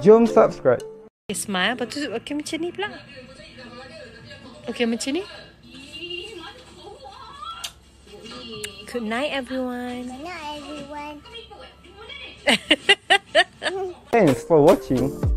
Jom subscribe. Okay, smile. Lepas tu okay macam ni pula. Okay macam ni. Good night everyone. Good night, everyone. Thanks for watching.